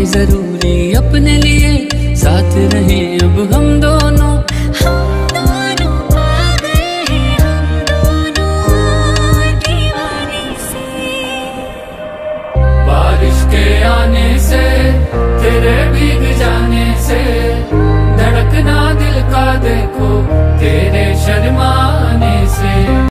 जरूरी अपने लिए, साथ रहे अब हम दोनों। आ गए हैं हम दोनों दीवानी से। बारिश के